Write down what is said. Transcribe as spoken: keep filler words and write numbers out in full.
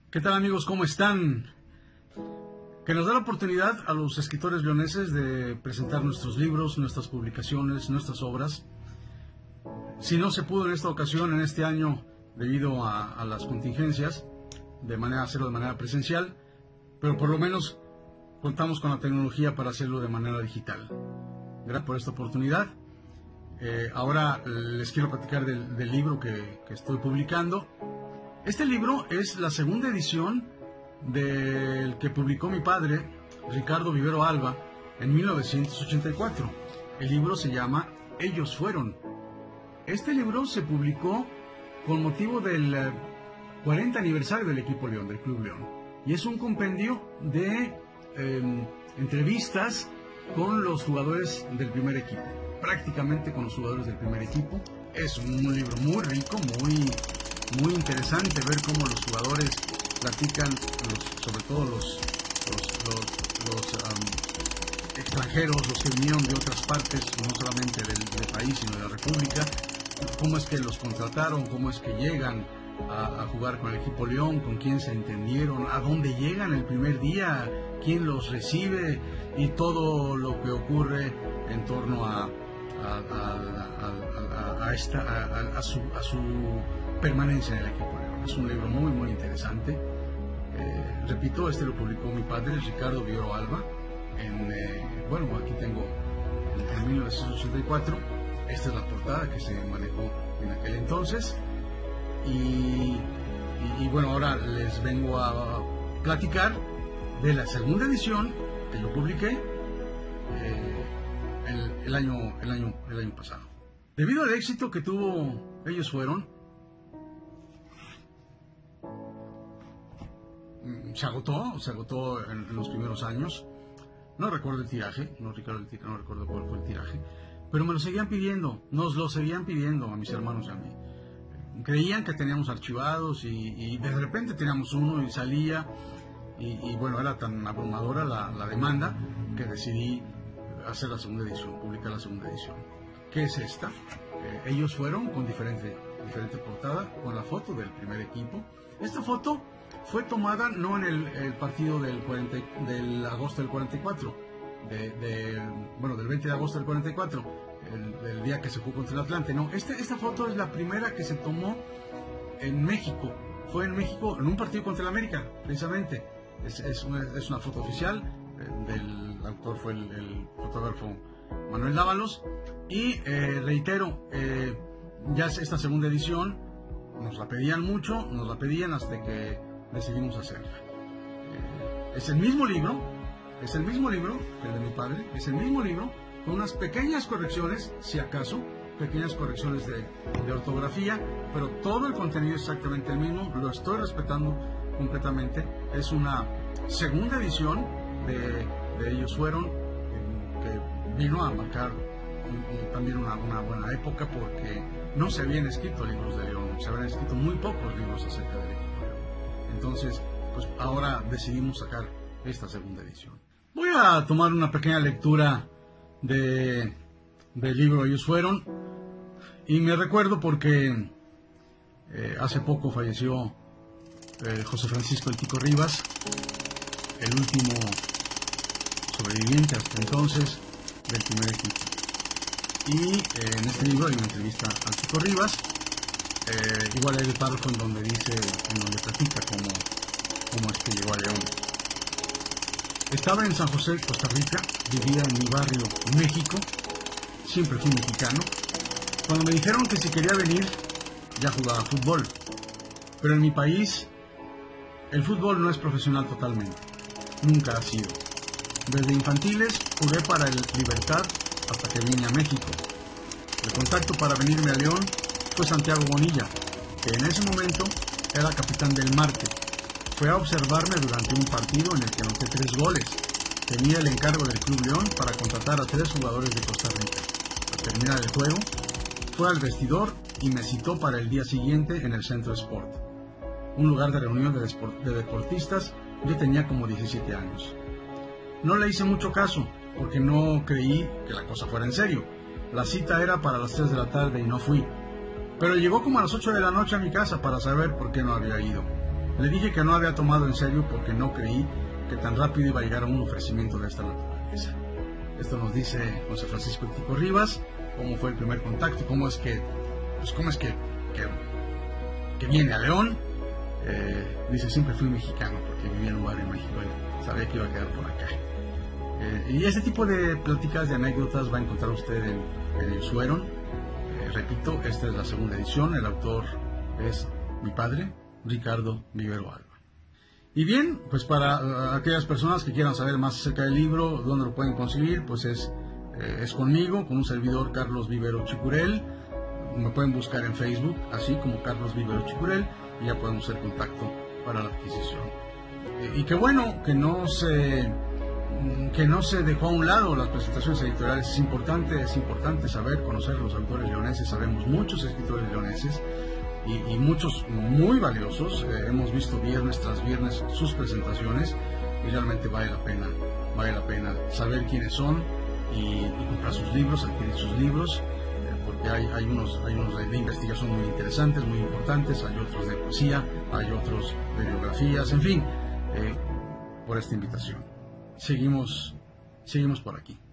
¿Qué tal, amigos? ¿Cómo están? Que nos da la oportunidad a los escritores leoneses de presentar nuestros libros, nuestras publicaciones, nuestras obras. Si no se pudo en esta ocasión, en este año, debido a, a las contingencias, de manera hacerlo de manera presencial, pero por lo menos contamos con la tecnología para hacerlo de manera digital. Gracias por esta oportunidad. Eh, ahora les quiero platicar del, del libro que, que estoy publicando. Este libro es la segunda edición del que publicó mi padre, Ricardo Vivero Alba, en mil novecientos ochenta y cuatro. El libro se llama Ellos Fueron. Este libro se publicó con motivo del cuarenta aniversario del equipo León, del Club León. Y es un compendio de eh, entrevistas con los jugadores del primer equipo. Prácticamente con los jugadores del primer equipo. Es un libro muy rico, muy... muy interesante ver cómo los jugadores platican, los, sobre todo los, los, los, los um, extranjeros, los que vinieron de otras partes, no solamente del, del país, sino de la República, cómo es que los contrataron, cómo es que llegan a, a jugar con el equipo León, con quién se entendieron, a dónde llegan el primer día, quién los recibe y todo lo que ocurre en torno a, a, a, a, a, a, esta, a, a, su, a su permanencia en el equipo León. Es un libro muy muy interesante. Eh, repito, este lo publicó mi padre, Ricardo Vivero Alba, en, eh, bueno, aquí tengo en, en mil novecientos ochenta y cuatro. Esta es la portada que se manejó en aquel entonces. Y, y, y bueno, ahora les vengo a platicar de la segunda edición que yo publiqué eh, el, el, año, el, año, el año pasado. Debido al éxito que tuvo Ellos Fueron, se agotó, se agotó en, en los primeros años. No recuerdo el tiraje, no, Ricardo, el tiraje, no recuerdo cuál fue el tiraje, pero me lo seguían pidiendo, nos lo seguían pidiendo a mis hermanos y a mí. Creían que teníamos archivados y, y de repente teníamos uno y salía, y, y bueno, era tan abrumadora la, la demanda que decidí hacer la segunda edición, publicar la segunda edición. ¿Qué es esta? Eh, ellos fueron con diferente, diferente portada, con la foto del primer equipo. Esta foto fue tomada no en el, el partido del, cuarenta, del agosto del cuarenta y cuatro, de, de, bueno, del veinte de agosto del cuarenta y cuatro, el, el día que se jugó contra el Atlante. No, este, esta foto es la primera que se tomó en México. Fue en México, en un partido contra el América, precisamente. Es, es, una, es una foto oficial, eh, del autor fue el, el fotógrafo Manuel Dávalos. Y eh, reitero, eh, ya es esta segunda edición, nos la pedían mucho, nos la pedían hasta que decidimos hacerla. Eh, es el mismo libro, es el mismo libro que el de mi padre, es el mismo libro, con unas pequeñas correcciones, si acaso, pequeñas correcciones de, de ortografía, pero todo el contenido es exactamente el mismo, lo estoy respetando completamente. Es una segunda edición de, de Ellos Fueron, eh, que vino a marcar un, un, también una, una buena época, porque no se habían escrito libros de León, se habían escrito muy pocos libros acerca del equipo León. Entonces, pues ahora decidimos sacar esta segunda edición. Voy a tomar una pequeña lectura de, del libro Ellos Fueron, y me recuerdo porque eh, hace poco falleció eh, José Francisco El Tico Rivas, el último sobreviviente hasta entonces del primer equipo. Y eh, en este libro hay una entrevista al Tico Rivas, eh, igual hay el párrafo en donde dice, en donde platica cómo, cómo es que llegó a León. Estaba en San José, Costa Rica, vivía en mi barrio México, siempre fui mexicano. Cuando me dijeron que si quería venir, ya jugaba fútbol, pero en mi país el fútbol no es profesional totalmente, nunca ha sido. Desde infantiles jugué para el Libertad hasta que vine a México. El contacto para venirme a León fue Santiago Bonilla, que en ese momento era capitán del Marte. Fue a observarme durante un partido en el que anoté tres goles. Tenía el encargo del Club León para contratar a tres jugadores de Costa Rica. Al terminar el juego, fue al vestidor y me citó para el día siguiente en el Centro Sport, un lugar de reunión de, de deportistas. Yo tenía como diecisiete años. No le hice mucho caso, porque no creí que la cosa fuera en serio. La cita era para las tres de la tarde y no fui. Pero llegó como a las ocho de la noche a mi casa para saber por qué no había ido. Le dije que no había tomado en serio porque no creí que tan rápido iba a llegar a un ofrecimiento de esta naturaleza. Esto nos dice José Francisco El Tico Rivas, cómo fue el primer contacto, cómo es que, pues cómo es que, que, que viene a León. Eh, dice, siempre fui mexicano porque vivía en un barrio en México y sabía que iba a quedar por acá. Eh, y ese tipo de pláticas, de anécdotas, va a encontrar usted en, en El Sueron. Eh, repito, esta es la segunda edición, el autor es mi padre, Ricardo Vivero Alba. Y bien, pues para uh, aquellas personas que quieran saber más acerca del libro, dónde lo pueden conseguir, pues es, eh, es conmigo, con un servidor, Carlos Vivero Chicurel. Me pueden buscar en Facebook, así como Carlos Vivero Chicurel, y ya podemos hacer contacto para la adquisición. Eh, y qué bueno que no se que no se dejó a un lado las presentaciones editoriales. Es importante, es importante saber, conocer los autores leoneses. Sabemos muchos escritores leoneses y, y muchos muy valiosos. Eh, hemos visto viernes tras viernes sus presentaciones y realmente vale la pena, vale la pena saber quiénes son y, y comprar sus libros, adquirir sus libros, eh, porque hay, hay unos, hay unos de, de investigación muy interesantes, muy importantes, hay otros de poesía, hay otros de biografías, en fin, eh, por esta invitación. Seguimos, seguimos por aquí.